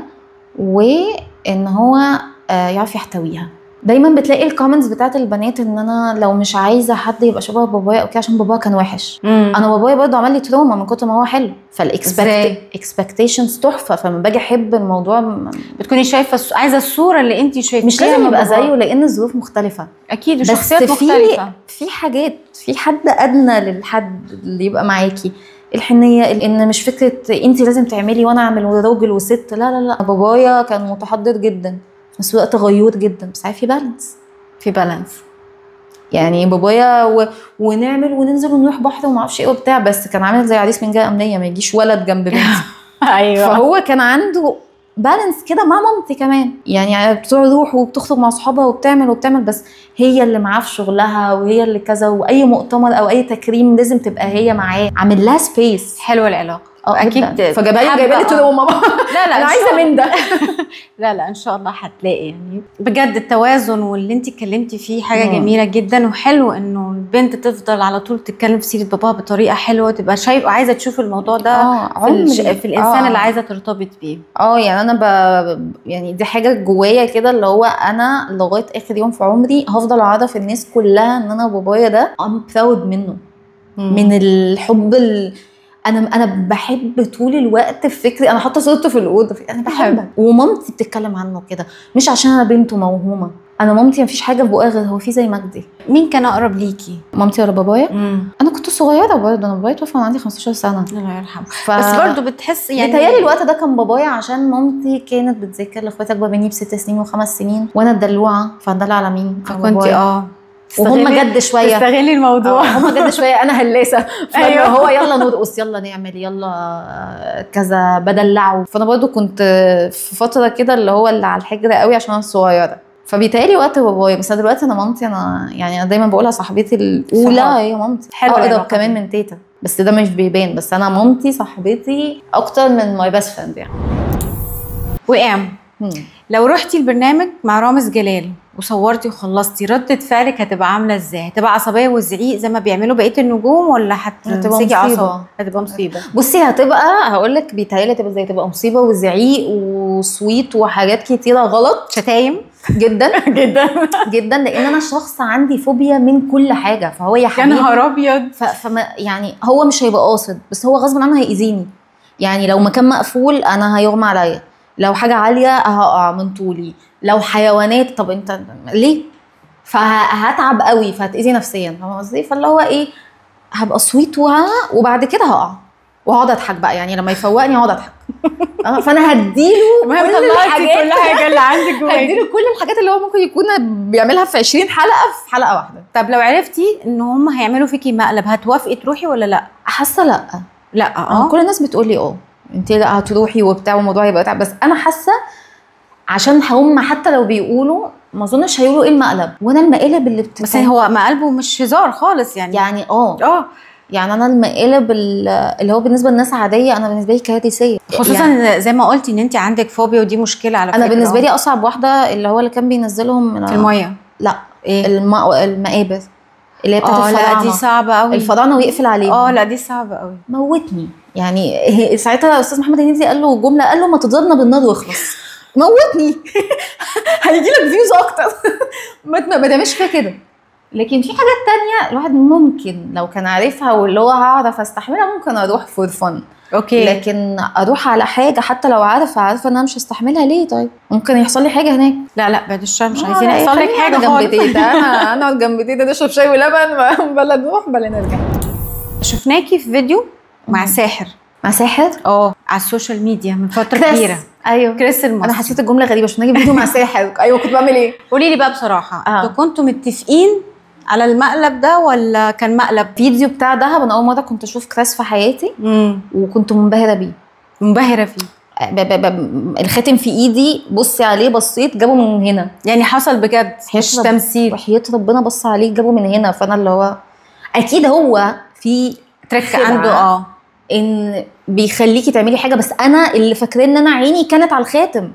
وان هو آه يعرف يحتويها. دايما بتلاقي الكومنتس بتاعت البنات ان انا لو مش عايزه حد يبقى شبه بابايا او كده عشان بابايا كان وحش. مم. انا بابايا برضه عمل لي تروما من كتر ما هو حلو، فالاكسبكت اكسبكتيشنز تحفه، فلما باجي احب الموضوع م... بتكوني شايفه الس... عايزه الصوره اللي انت شايفاها. مش لازم يبقى زيه لان الظروف مختلفه اكيد بس وشخصيات مختلفه. في حاجات في حد ادنى للحد اللي يبقى معاكي. الحنيه ان مش فكره انت لازم تعملي وانا اعمل وراجل وست، لا لا لا. بابايا كان متحضر جدا بس وقت غيور جدا، بس عارف في بالانس في بالانس يعني. بابايا و... ونعمل وننزل ونروح بحر وما اعرفش ايه وبتاع، بس كان عامل زي عريس من جهه امنيه، ما يجيش ولد جنب بنتي. ايوه. فهو كان عنده بالانس كده مع مامتي كمان، يعني بتروح وبتخرج مع صحابها وبتعمل وبتعمل بس هي اللي معاه في شغلها وهي اللي كذا، واي مؤتمر او اي تكريم لازم تبقى هي معاه، عامل لها سبيس. حلوه العلاقه اه اكيد. فجايبه لي جايبه لي تروما. لا لا انا عايزه من ده. لا لا ان شاء الله هتلاقي يعني بجد التوازن واللي انت اتكلمتي فيه حاجه مم. جميله جدا، وحلو انه البنت تفضل على طول تتكلم في سيره باباها بطريقه حلوه، تبقى شايفه عايزه تشوف الموضوع ده آه في, الش... في الانسان آه. اللي عايزه ترتبط بيه. اه يعني انا ب... يعني دي حاجه جوايا كده اللي هو انا لغايه اخر يوم في عمري هفضل اعرف الناس كلها ان انا بابايا ده I'm proud منه. مم. من الحب ال... انا انا بحب طول الوقت في فكري، انا حاطه صورته في الاوضه، انا بحبك. ومامتي بتتكلم عنه كده مش عشان انا بنته موهومه، انا مامتي مفيش حاجه في بقها غير هو في زي مجدي. مين كان اقرب ليكي، مامتي ولا بابايا؟ مم. انا كنت صغيره برضه، انا بابايا توفى وانا عندي خمستاشر سنه الله يرحمه. ف... بس برضه بتحس يعني بتهيألي الوقت ده كان بابايا عشان مامتي كانت بتذاكر لاخواتي اكبر مني بست سنين وخمس سنين، وانا الدلوعه فهندلع على مين؟ فكنتي اه وهم جد شويه، تستغلي الموضوع. هم جد شويه انا هلاسه. أيوة. هو يلا نرقص يلا نعمل يلا كذا بدلعه. فانا برضو كنت في فتره كده اللي هو اللي على الحجر قوي عشان انا صغيره، فبيتهيألي وقت بابايا. بس انا دلوقتي انا مامتي انا يعني انا دايما بقولها صاحبتي الاولى هي مامتي، اقرب كمان من تيتا، بس ده مش بيبان، بس انا مامتي صاحبتي اكتر من ماي بيست فريند يعني. وام لو رحتي البرنامج مع رامز جلال وصورتي وخلصتي، ردة فعلك هتبقى عامله ازاي؟ هتبقى عصبيه وزعيق زي ما بيعملوا بقيه النجوم، ولا هتمسكي عصا؟ هتبقى مصيبه. بصي هتبقى هقول لك بيتهيألي هتبقى زي تبقى مصيبه وزعيق وصويت وحاجات كتيره غلط، شتايم جدا جدا جدا، لان انا شخص عندي فوبيا من كل حاجه. فهو يا حبيبي يا نهار ابيض، فما يعني هو مش هيبقى قاصد، بس هو غصب عنه هيأذيني. يعني لو مكان مقفول انا هيغمى عليا، لو حاجه عاليه هقع من طولي، لو حيوانات طب انت ليه فهتعب قوي فهتاذي نفسيا، فاهمه قصدي؟ فاللي هو ايه، هبقى سويت وبعد كده هقع واقعد اضحك بقى، يعني لما يفوقني اقعد اضحك. فانا هديله كل الحاجات كل حاجه اللي عندك جواكي، هديله كل الحاجات اللي هو ممكن يكون بيعملها في عشرين حلقه في حلقه واحده. طب لو عرفتي ان هم هيعملوا فيكي مقلب هتوافقي تروحي ولا لا؟ حاسه لا. لا اه كل الناس بتقول لي اه انت لا هتروحي وبتاع والموضوع هيبقى تعب، بس انا حاسه عشان هم حتى لو بيقولوا ما اظنش هيقولوا ايه المقلب، وانا المقالب اللي بتتعب بس هو مقلبه مش هزار خالص يعني. يعني اه اه يعني انا المقالب اللي هو بالنسبه للناس عاديه انا بالنسبه لي كارثيه، خصوصا يعني زي ما قلتي ان انت عندك فوبيا ودي مشكله على فكره. انا بالنسبه لي اصعب واحده اللي هو اللي كان بينزلهم من في الميه. لا ايه الم... المقابر اللي هي بتاعت الفراعنه. لا دي صعبه قوي، الفراعنه ويقفل عليهم. اه لا دي صعبه قوي، موتني يعني. ساعتها استاذ محمد هنيدي قال له جمله، قال له ما تضربنا بالنار واخلص. موتني. هيجي لك فيوز اكتر. ما تعملش فيها كده. لكن في حاجات تانية الواحد ممكن لو كان عارفها واللي هو هعرف استحملها ممكن اروح فور فن. اوكي. لكن اروح على حاجه حتى لو عارفه عارفه ان انا مش هستحملها ليه؟ طيب ممكن يحصل لي حاجه هناك. لا لا بعد الشر مش عايزين يحصل لك حاجه جنب تيتا. انا انا جنب تيتا نشرب شاي ولبن بلا نروح بلا نرجع. شفناكي في فيديو مع ساحر. مع ساحر؟ اه على السوشيال ميديا من فتره كريس. كبيره. ايوه كريس المصري. انا حسيت الجمله غريبه، شفناكي فيديو مع ساحر. ايوه كنت بعمل ايه؟ قولي لي بقى بصراحه، آه. انتوا كنتوا متفقين على المقلب ده ولا كان مقلب؟ فيديو بتاع دهب انا اول مره كنت اشوف كريس في حياتي. امم وكنت منبهره بيه. منبهره فيه. ب ب ب الخاتم في ايدي، بصي عليه بصيت جابه من هنا. يعني حصل بجد مش تمثيل؟ وحياة ربنا بص عليه جابه من هنا. فانا اللي هو اكيد هو في ترك عنده اه ان بيخليكي تعملي حاجه، بس انا اللي فاكره ان انا عيني كانت على الخاتم.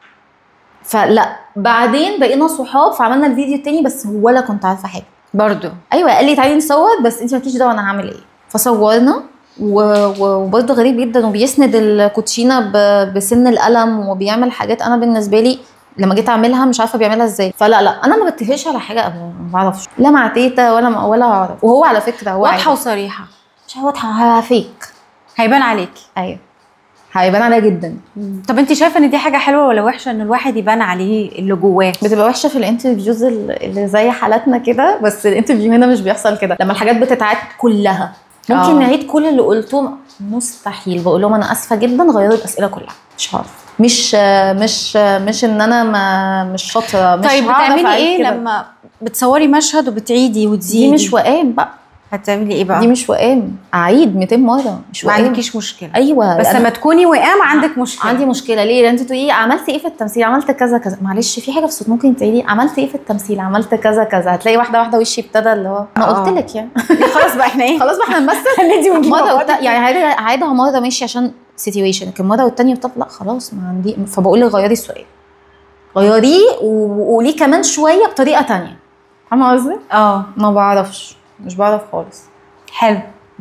فلا بعدين بقينا صحاب فعملنا الفيديو التاني، بس هو ولا كنت عارفه حاجه برضو. ايوه قال لي تعالي نصور بس انت مالكيش دعوه انا هعمل ايه. فصورنا وبرضه غريب جدا وبيسند الكوتشينه بسن القلم وبيعمل حاجات انا بالنسبه لي لما جيت اعملها مش عارفه بيعملها ازاي. فلا لا انا ما بتفقش على حاجه ابدا، ما بعرفش لا مع تيتا ولا ولا اعرف. وهو على فكره هو واضحه وصريحه. مش واضحه فيك، هيبان عليكي. ايوه هيبان عليها جدا. طب انت شايفه ان دي حاجه حلوه ولا وحشه ان الواحد يبان عليه اللي جواه؟ بتبقى وحشه في الانترفيوز اللي زي حالاتنا كده، بس الانترفيو هنا مش بيحصل كده. لما الحاجات بتتعاد كلها ممكن أوه. نعيد كل اللي قلته. مستحيل. بقول لهم انا اسفه جدا غيروا الاسئله كلها، مش عارف. مش مش مش ان انا ما مش شاطره. مش طيب بتعملي ايه كده. لما بتصوري مشهد وبتعيدي وتزيدي؟ دي مش وقام بقى. هتعملي ايه بقى؟ دي مش وقام، اعيد مئتين مره. مش وقام. ما عندكيش مشكله. ايوه بس لما تكوني وقام عندك مشكله. عندي مشكله. ليه؟ لان انت تقولي عملتي ايه في التمثيل؟ عملت كذا كذا. معلش في حاجه في الصوت ممكن تعيدي. عملت ايه في التمثيل؟ عملت كذا كذا. هتلاقي واحده واحده وشي ابتدى اللي هو انا قلت لك يعني. خلاص بقى احنا ايه؟ خلاص بقى احنا نمثل. هندي ونجيب مره وت... يعني عادها مره ماشي عشان سيتويشن، لكن مره والتانيه طب لا خلاص ما عندي. فبقول لك غيري السؤال، غيريه وقوليه كمان شويه بطريقه ثانيه. فاهمه قصدي؟ اه ما بعرفش، مش بعرف خالص. حلو.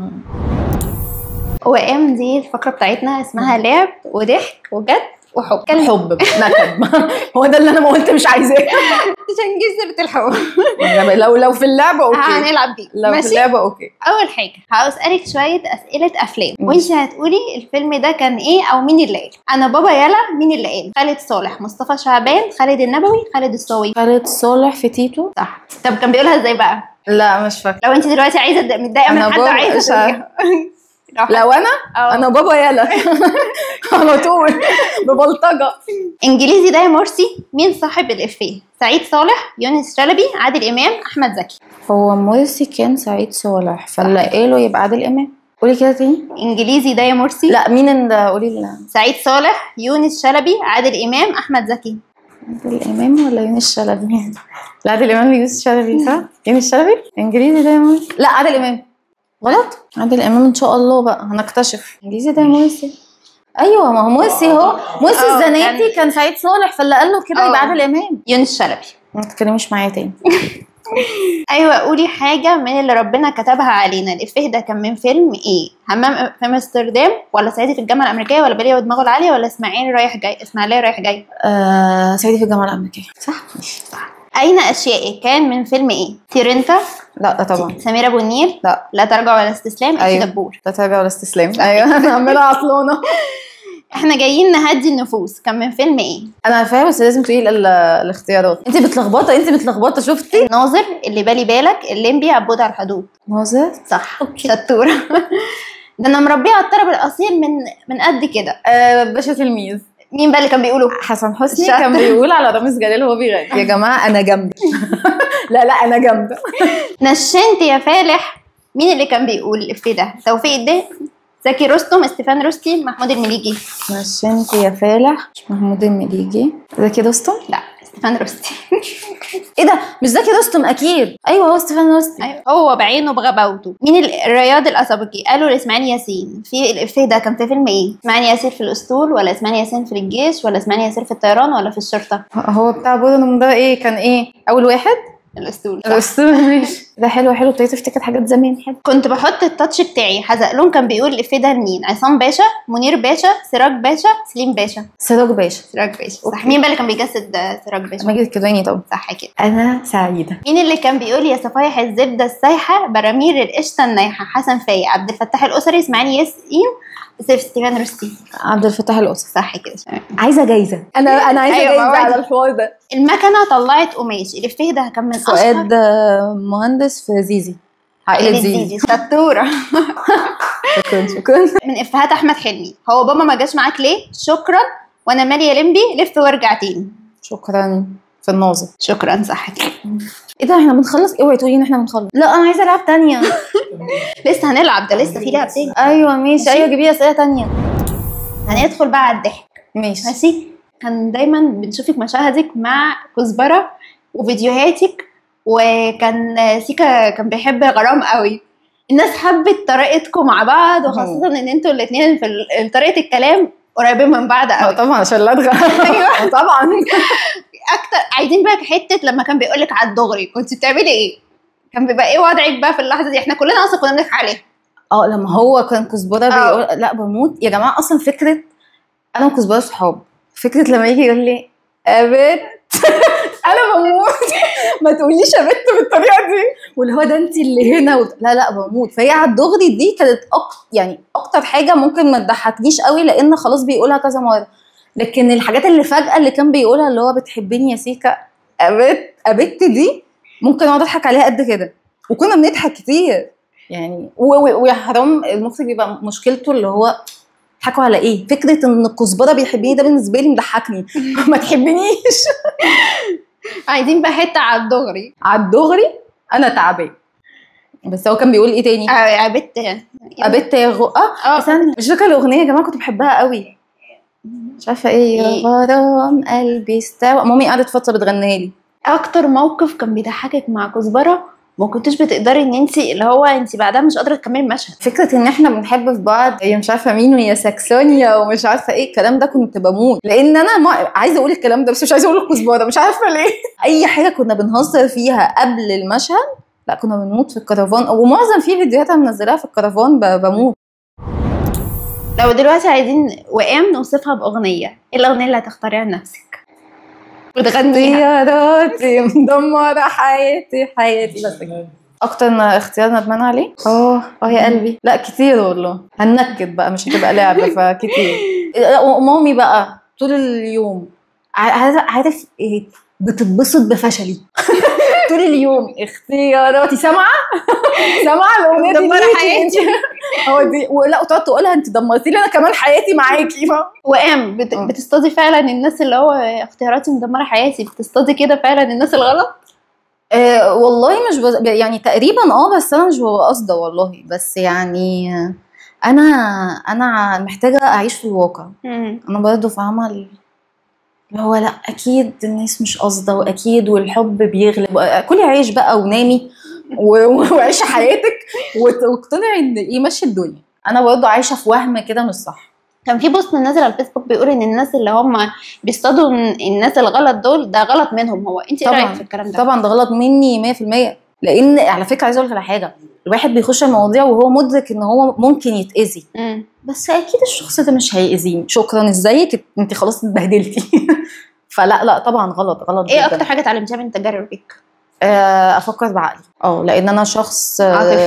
وقام دي الفقره بتاعتنا اسمها لعب وضحك وجد وحب. كان حب نكد. هو ده اللي انا ما قلت مش عايزاه. عشان جزرة الحب. لو لو في اللعبه اوكي هنلعب دي. لو في اللعبه اوكي. اول حاجه هسالك شويه اسئله افلام وانت هتقولي الفيلم ده كان ايه او مين اللي قال. انا بابا يلا مين اللي قال؟ خالد صالح، مصطفى شعبان، خالد النبوي، خالد الصاوي. خالد صالح في تيتو. صح. طب كان بيقولها ازاي بقى؟ لا مش فاكره. لو انت دلوقتي عايزه متضايقه من حد وعايزه لو انا أوه. انا بابا يلا على طول ببلطجه. انجليزي ده يا مرسي مين صاحب الافيه؟ سعيد صالح، يونس شلبي، عادل امام، احمد زكي. هو مرسي كان سعيد صالح فاللي قاله يبقى عادل امام. قولي كده تاني. انجليزي ده يا مرسي. لا مين اللي قولي لي. سعيد صالح، يونس شلبي، عادل امام، احمد زكي. عادل امام ولا يونس شلبي؟ لا عادل امام يونس شلبي صح؟ يونس شلبي. انجليزي ده يا مرسي. لا عادل امام. غلط. عادل امام ان شاء الله بقى هنكتشف. انجليزي ده مرسي. ايوه ما هو مرسي هو مرسي الزناتي كان سعيد صالح فاللي قال له كده يبقى عادل امام. يونس شلبي. ما تتكلميش معايا تاني. ايوه قولي حاجه من اللي ربنا كتبها علينا. الافيه ده كان من فيلم ايه؟ همام في امستردام ولا صعيدي في الجامعه الامريكيه ولا بلية ودماغه العاليه ولا اسماعيل رايح جاي؟ اسماعيليه رايح جاي. آه صعيدي في الجامعه الامريكيه. صح ماشي صح. اين اشيائي كان من فيلم ايه؟ تيرنتا. لا طبعا. سمير ابو النيل. لا. لا تراجع ولا استسلام. أيوة. دبور. لا تراجع ولا استسلام. ايوه انا عماله عطلانه. احنا جايين نهدي النفوس، كان من فيلم ايه؟ انا فاهمه بس لازم تقولي ال- الاختيارات. انت بتلخبطه انت بتلخبطه شفتي؟ الناظر، اللي بالي بالك، الليمبي، عبود على الحدود. ناظر صح. شطوره. ده انا مربيه على الطرب الاصيل من من قد كده. آه باشا تلميذ. مين بقى اللي كان بيقوله؟ حسن حسني شاطر. كان بيقول على رامز جلال وهو بيغني يا جماعه انا جامده. لا لا انا جامده. نشنت يا فالح، مين اللي كان بيقول الإفيه ده؟ توفيق الدين، زكي رستم، استيفان رستي، محمود المليجي. نشنت يا فالح مش محمود المليجي، زكي رستم. لا، استيفان رستي. ايه ده مش زكي رستم اكيد. ايوه هو استيفان رستي. ايوه هو بعينه بغباوته. مين ال- الرياض الاسبقي قالوا لاسماعيل ياسين في الإفيه ده كان في فيلم ايه؟ اسماعيل ياسين في الاسطول، ولا اسماعيل ياسين في الجيش، ولا اسماعيل ياسين في الطيران، ولا في الشرطه؟ هو بتاع بورنوم ده ايه كان ايه اول واحد؟ الاسطول. الاسطول. ماشي ده حلو حلو ابتديت افتكر حاجات زمان حلو. كنت بحط التاتش بتاعي. حزقلون كان بيقول الإفيه ده لمين؟ عصام باشا، منير باشا، سراج باشا، سليم باشا. سراج باشا. سراج باشا صح. مين بقى اللي كان بيجسد سراج باشا؟ ماجد الكدواني طبعا. صح كده. انا سعيده. مين اللي كان بيقول يا صفايح الزبده السايحه برامير القشطه النايحه؟ حسن فايق، عبد الفتاح الاسري، اسماعيل ياسين، سيف ستيفان رستي. عبد الفتاح الاسري. صح كده. عايزه جايزه. انا انا عايزه أيوة، جايزه موعد. على الحوار ده. المكنه طلعت قماش، الإفيه ده كان من اشهر. فؤاد آه، مهندس في زيزي عائله عائلة زيزي. زيزي. شطوره. شكرا شكرا. من افيهات احمد حلمي، هو بابا ما جاش معاك ليه؟ شكرا، وانا مالي يا لمبي، لف وارجع تاني. شكرا في الناظر. شكرا صح كده. ايه ده احنا بنخلص؟ اوعي تقولي ان احنا بنخلص. لا انا عايزه العب تانية. لسه هنلعب، ده لسه في لعب تاني. ايوه ماشي. ايوه جيبي اسئله تانية. هندخل بقى على الضحك. ماشي. ماشي. كان دايما بنشوفك مشاهدك مع كزبره وفيديوهاتك، وكان سيكا كان بيحب غرام قوي. الناس حبت طريقتكم مع بعض، وخاصه ان انتوا الاثنين في ال- طريقه الكلام قريبين من بعض اه قوي. طبعا عشان لا ادغى. أيوة. طبعا. اكتر عايزين بقى حته لما كان بيقول لك على الدغري كنت بتعملي ايه؟ كان بيبقى ايه وضعك بقى في اللحظه دي؟ احنا كلنا اصلا كنا بنضحك عليها. اه لما هو كان كزبره بيقول لا بموت يا جماعه. اصلا فكره انا وكزبره صحاب، فكره لما يجي يقول لي يا بت انا بموت. ما تقوليش يا بت بالطريقه دي، واللي هو ده انت اللي هنا و... لا لا بموت. فهي على الدغري دي كانت أك... يعني اكتر حاجه ممكن ما تضحكنيش قوي لان خلاص بيقولها كذا مره. لكن الحاجات اللي فجاه اللي كان بيقولها اللي هو بتحبيني يا سيكا يا بت يا بت دي ممكن اقعد اضحك عليها قد كده. وكنا بنضحك كتير يعني. و- و- ويا حرام المخرج بيبقى مشكلته اللي هو تضحكوا على ايه؟ فكره ان الكزبره بيحبني ده بالنسبه لي مضحكني. ما تحبنيش. عايزين بقى حته على الدغري. على الدغري انا تعبان. بس هو كان بيقول ايه تاني؟ اه يا بت. قابلت يا غقه. اه استنى مش فاكره الاغنيه يا جماعه كنت بحبها قوي. مش عارفه ايه. يا إيه؟ غرام قلبي استوى. مامي قعدت فتره بتغنيها لي. اكتر موقف كان بيضحكك مع كزبره ما كنتش بتقدري ان انت اللي هو انت بعدها مش قادره تكملي المشهد؟ فكره ان احنا بنحب في بعض هي مش عارفه مين ويا ساكسونيا ومش عارفه ايه الكلام ده كنت بموت. لان انا ما عايزه اقول الكلام ده بس مش عايزه اقول الكزبره مش عارفه ليه. اي حاجه كنا بنهزر فيها قبل المشهد لا كنا بنموت في الكرفان. ومعظم في فيديوهات انا منزلاها في الكرفان ب- بموت. لو دلوقتي عايزين وئام نوصفها باغنيه، ايه الاغنيه اللي هتختاريها لنفسك وتغنيها؟ اختياراتي مدمره حياتي حياتي. بس كده. اكتر اختيار ندمان عليه اه اه يا قلبي. لا كتير والله. هننكد بقى مش هتبقى لعبه فكتير. لا، مامي بقى طول اليوم ع- عارف ايه بتتبسط بفشلي. طول اليوم اختياراتي. سامعه سامعه الاغنيه دي مدمرة ليكي حياتي. انت. هو دي ولا وتقعد تقولها انت دمرتي لي انا كمان حياتي معاكي. وئام بت... آه. بتصطادي فعلا الناس اللي هو اختياراتي مدمره حياتي، بتصطادي كده فعلا الناس الغلط؟ أه والله مش بز... يعني تقريبا اه بس انا مش ببقى قاصده والله. بس يعني انا انا محتاجه اعيش في الواقع. مم. انا برضه فاهمه ال- اللي هو لا اكيد الناس مش قاصده واكيد والحب بيغلب. كلي عيش بقى ونامي و- وعيشي حياتك وت- واقتنعي ان ايه ماشي الدنيا. انا برضه عايشه في وهم كده مش صح. كان في بوست نازل على الفيسبوك بيقول ان الناس اللي هم بيصطادوا الناس الغلط دول ده غلط منهم. هو انت ايه طبعاً. رايك في الكلام ده؟ طبعا ده غلط مني مية في المية. لان على فكره عايزه اقول لك على حاجه. الواحد بيخش المواضيع وهو مدرك ان هو ممكن يتاذي مم. بس اكيد الشخص ده مش هيأذيني. شكرا ازيك انت خلاص اتبهدلتي. فلا لا طبعا غلط غلط ايه جدا. اكتر حاجه اتعلمتيها من تجاربك؟ آه، افكر بعقلي. اه لان انا شخص آه، عاطفي.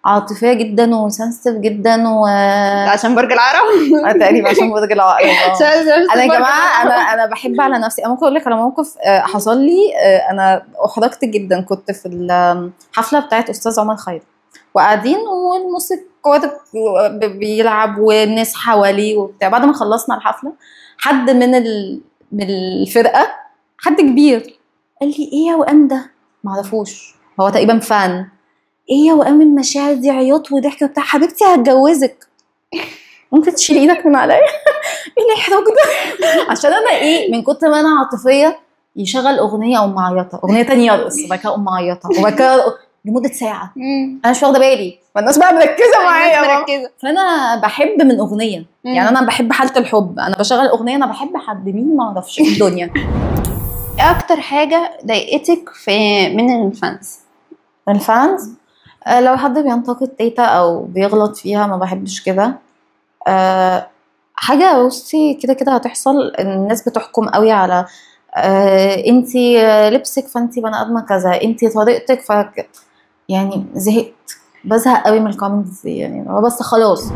عاطفيه جدا وسنسيتيف جدا و عشان برج العقرب تقريبا عشان برج العقرب. انا يا جماعه انا انا بحب على نفسي. انا ممكن اقول لك على موقف حصل لي. انا احرجت جدا. كنت في الحفله بتاعت استاذ عمر خيري وقاعدين والموسيقار بيلعب والناس حواليه وبتاع. بعد ما خلصنا الحفله حد من ال... من الفرقه، حد كبير، قال لي ايه يا وئام ده؟ معرفوش، هو تقريبا فان. ايه يا وئام المشاعر دي؟ عياط وضحك وبتاع. حبيبتي هتجوزك، ممكن تشيل ايدك من عليا؟ ايه الاحراج ده؟ عشان انا ايه، من كتر ما انا عاطفيه يشغل اغنيه او معيطه، اغنيه تانية يرقص، وبعد كده اقوم معيطه، وبعد كده لمده ساعه انا مش واخده بالي، فالناس بقى مركزه معايا مركزه. فانا بحب من اغنيه، يعني انا بحب حاله الحب، انا بشغل اغنيه انا بحب حد مين ما اعرفش في الدنيا. ايه اكتر حاجه ضايقتك في من الفانز؟ الفانز أه لو حد بينتقد تيتا او بيغلط فيها ما بحبش كده. أه حاجه بصي كده كده هتحصل. الناس بتحكم قوي على أه انتي لبسك فانتي بني ادمه كذا، انتي طريقتك ف يعني زهقت، بزهق قوي من الكومنتس دي يعني، بس خلاص.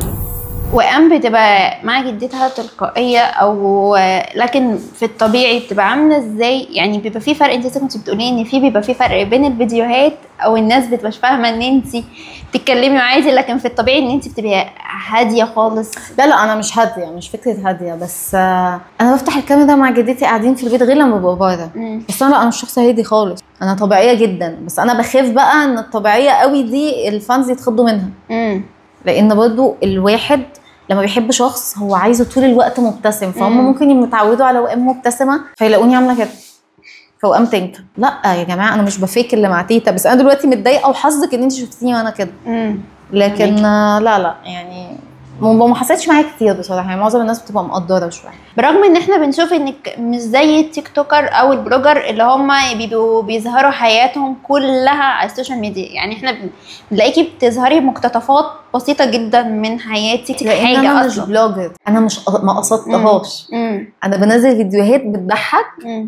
وأم بتبقى مع جدتها تلقائية أو لكن في الطبيعي بتبقى عاملة ازاي؟ يعني بيبقى في فرق. انت كنت بتقولي ان في بيبقى في فرق بين الفيديوهات او الناس بتبقاش فاهمة ان انت بتتكلمي عادي، لكن في الطبيعي ان انت بتبقي هادية خالص. لا لا انا مش هادية، مش فكرة هادية، بس انا بفتح الكاميرا مع جدتي قاعدين في البيت غير لما ببقى بره. بس انا لا، انا مش شخص هادي خالص، انا طبيعية جدا. بس انا بخاف بقى ان الطبيعية قوي دي الفانز يتخضوا منها. امم لان برضو الواحد لما بيحب شخص هو عايزه طول الوقت مبتسم، فهم مم. ممكن يتعودوا على وئام مبتسمه فيلاقوني عامله كده فوئام تنكر. لا يا جماعه انا مش بفيك اللي مع تيتا، بس انا دلوقتي متضايقه وحظك ان انت شفتيني وانا كده. لكن لا لا يعني ما حصلتش معايا كتير بصراحه، يعني معظم الناس بتبقى مقدره شويه. برغم ان احنا بنشوف انك مش زي التيك توكر او البلوجر اللي هم بيبقوا بيظهروا حياتهم كلها على السوشيال ميديا، يعني احنا بنلاقيكي بتظهري مقتطفات بسيطه جدا من حياتك. حاجه انا مش بلوجر، انا مش ما قصدتهاش، انا بنزل فيديوهات بتضحك،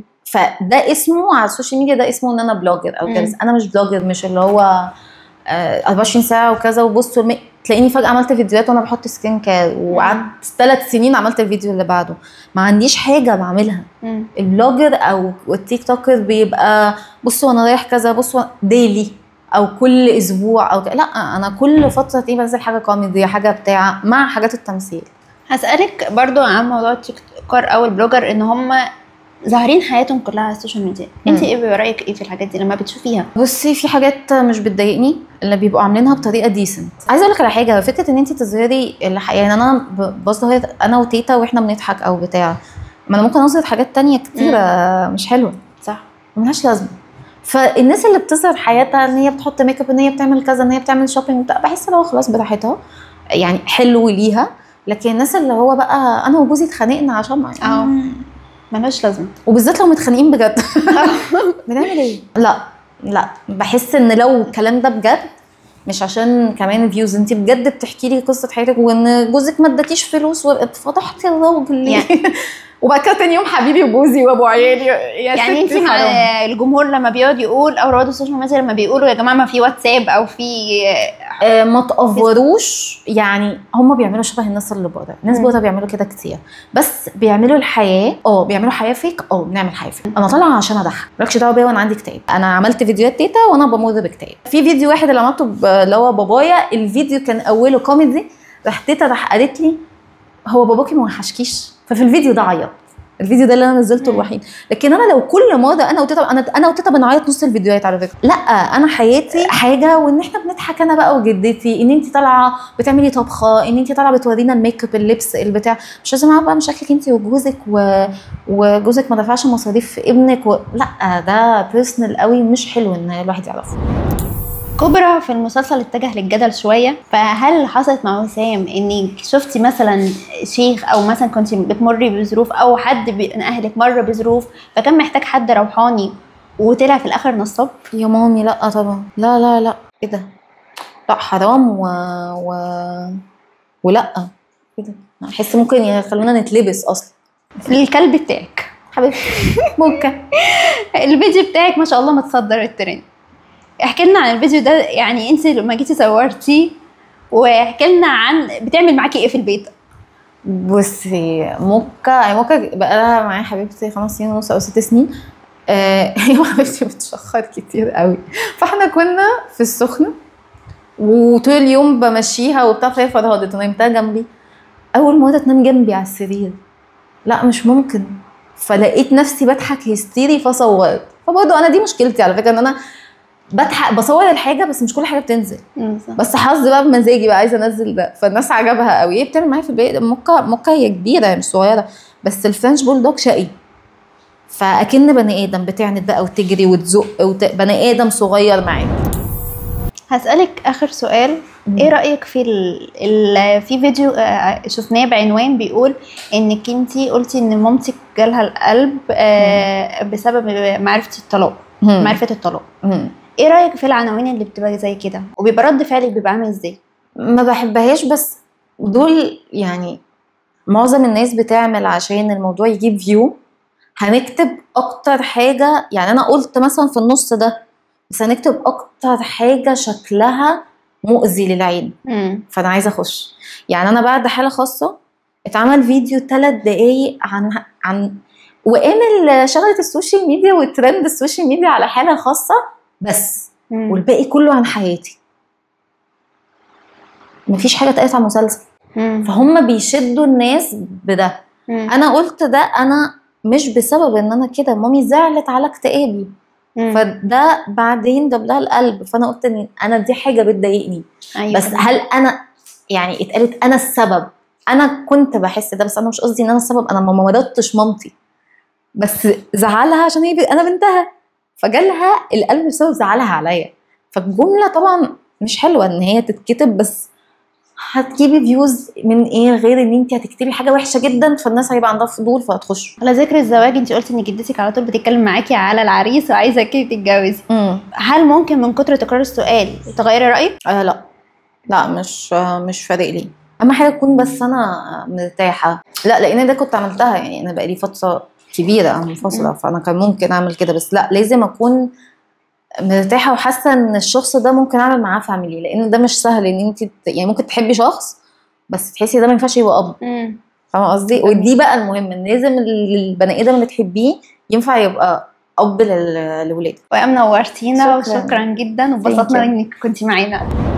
فده اسمه على السوشيال ميديا، ده اسمه ان انا بلوجر او كده. انا مش بلوجر، مش اللي هو أربعة وعشرين ساعه وكذا وبصوا المي... تلاقيني فجاه عملت فيديوهات وانا بحط سكين كير وقعدت ثلاث سنين عملت الفيديو اللي بعده. ما عنديش حاجه بعملها. مم. البلوجر او التيك توكر بيبقى بصوا انا رايح كذا، بصوا ديلي او كل اسبوع او ك... لا انا كل فتره تلاقيني بنزل حاجه كوميدي، حاجه بتاع مع حاجات التمثيل. هسالك برضو عن موضوع التيك توكر او البلوجر ان هم ظاهرين حياتهم كلها على السوشيال ميديا. انت ايه رايك ايه في الحاجات دي لما بتشوفيها؟ بصي في حاجات مش بتضايقني اللي بيبقوا عاملينها بطريقه ديسنت. عايزه اقول لك على حاجه، فكره ان انت تظهري يعني انا بظهر انا وتيتا واحنا بنضحك او بتاع، ما انا ممكن اظهر حاجات تانية كتيره مش حلوه، صح، ملهاش لازمه. فالناس اللي بتظهر حياتها ان هي بتحط ميك اب، ان هي بتعمل كذا، ان هي بتعمل شوبينج، بحس ان هو خلاص براحتها يعني حلو ليها. لكن الناس اللي هو بقى انا وجوزي اتخانقنا عشان اه ملهاش لازمه، وبالذات لو متخانقين بجد بنعمل ايه؟ لا لا بحس ان لو الكلام ده بجد مش عشان كمان فيوز، انت بجد بتحكي لي قصه حياتك وان جوزك ما اداكيش فلوس واتفضحتي الراجل يعني وبعد كده تاني يوم حبيبي وجوزي وابو عيالي. يعني انت مع الجمهور لما بيقعد يقول او رواد السوشيال ميديا لما بيقولوا يا جماعه ما في واتساب او في آه ما تقفروش، يعني هم بيعملوا شبه الناس اللي بره، الناس بره بيعملوا كده كتير، بس بيعملوا الحياه اه بيعملوا حياه فيك. اه بنعمل حياه فيك. انا طالعه عشان اضحك، مالكش دعوه بيا وانا عندي اكتئاب. انا عملت فيديوهات تيتا وانا بمر باكتئاب. في فيديو واحد اللي عملته اللي هو بابايا، الفيديو كان اوله كوميدي، راح تيتا راح قالت لي هو باباكي ما وحشكيش؟ ففي الفيديو ده عيط، الفيديو ده اللي انا نزلته الوحيد. لكن انا لو كل مره انا وتيتا انا انا وتيتا بنعيط نص الفيديوهات على فكره. لا انا حياتي حاجه، وان احنا بنضحك انا بقى وجدتي، ان انت طالعه بتعملي طبخه، ان انت طالعه بتورينا الميك اب اللبس البتاع، مش لازم اعرف بقى مشاكلك انت وجوزك و... وجوزك ما دفعش مصاريف في ابنك و... لا ده بيرسونال قوي، مش حلو ان الواحد يعرفه. كبرى في المسلسل اتجه للجدل شويه، فهل حصلت مع وسام انك شفتي مثلا شيخ او مثلا كنت بتمري بظروف او حد من اهلك مر بظروف فكان محتاج حد روحاني وطلع في الاخر نصاب؟ يا مامي لا طبعا، لا لا لا ايه ده، لا حرام و, و... ولا كده احس ممكن يخلونا نتلبس اصلا. الكلب بتاعك حبيبتي ممكن الفيديو بتاعك ما شاء الله متصدر الترند، احكي لنا عن الفيديو ده، يعني انت لما جيتي صورتيه، واحكي لنا عن بتعمل معاكي ايه في البيت. بصي موكا هي موكا بقى لها معايا حبيبتي خمس سنين ونص او ست سنين. آه هي حبيبتي بتشخر كتير قوي، فاحنا كنا في السخنه وطول اليوم بمشيها وبتاع، فهي فرهدت ونمتها جنبي. اول مره تنام جنبي على السرير، لا مش ممكن، فلقيت نفسي بضحك هستيري فصورت. فبرضه انا دي مشكلتي على فكره، ان انا بضحك بصور الحاجه بس مش كل حاجه بتنزل، بس حظ بقى بمزاجي بقى عايزه انزل ده، فالناس عجبها قوي. هي بتعمل معايا في البيت. موكا موكا هي كبيره مش صغيره، بس الفرنش بولدوج شقي، فاكن بني ادم بتعند بقى وتجري وتزق وت... بني ادم صغير معاك. هسألك آخر سؤال. مم. ايه رأيك في ال... ال... في فيديو آه شفناه بعنوان بيقول انك انتي قلتي ان مامتك جالها القلب آه بسبب معرفة الطلاق. مم. معرفة الطلاق. مم. ايه رأيك في العناوين اللي بتبقى زي كده، وبيبقى رد فعلك بيبقى عامل ازاي؟ ما بحبهاش، بس دول يعني معظم الناس بتعمل عشان الموضوع يجيب فيو. هنكتب اكتر حاجة، يعني انا قلت مثلا في النص ده، بس هنكتب اكتر حاجة شكلها مؤذي للعين. مم. فانا عايزة اخش. يعني انا بعد حالة خاصة اتعمل فيديو ثلاث دقايق عن عن وقام شغلة السوشيال ميديا وترند السوشيال ميديا على حالة خاصة بس. مم. والباقي كله عن حياتي. مفيش حاجة اتقالت عن مسلسل. مم. فهم بيشدوا الناس بده. مم. انا قلت ده انا مش بسبب ان انا كده، مامي زعلت على اكتئابي، فده بعدين جاب لها القلب، فانا قلت ان انا دي حاجه بتضايقني. أيوة. بس هل انا يعني اتقالت انا السبب؟ انا كنت بحس ده، بس انا مش قصدي ان انا السبب. انا ما مرضتش مامتي، بس زعلها عشان هي انا بنتها، فجالها القلب بسبب زعلها عليا. فالجمله طبعا مش حلوه ان هي تتكتب، بس هتجيبي فيوز من ايه غير ان انت هتكتبي حاجه وحشه جدا، فالناس هيبقى عندها فضول فهتخش. على ذكر الزواج، انت قلتي ان جدتك على طول بتتكلم معاكي على العريس وعايزه كيف تتجوزي. هل ممكن من كتر تكرار السؤال تغيري رايك؟ آه لا لا مش آه مش فارق لي. اهم حاجه تكون بس انا مرتاحه. لا لان ده كنت عملتها، يعني انا بقالي فتره كبيره منفصله، فانا كان ممكن اعمل كده، بس لا لازم اكون مرتاحه وحاسه ان الشخص ده ممكن اعمل معاه فاميلي، لان ده مش سهل ان انت يعني ممكن تحبي شخص بس تحسي ده ما ينفعش يبقى اب. فاهمه قصدي؟ ودي بقى المهم، ان لازم البني ادم اللي تحبيه ينفع يبقى اب للولاد. ويا نورتينا وشكرا جدا، وبسطنا انك كنتي معانا.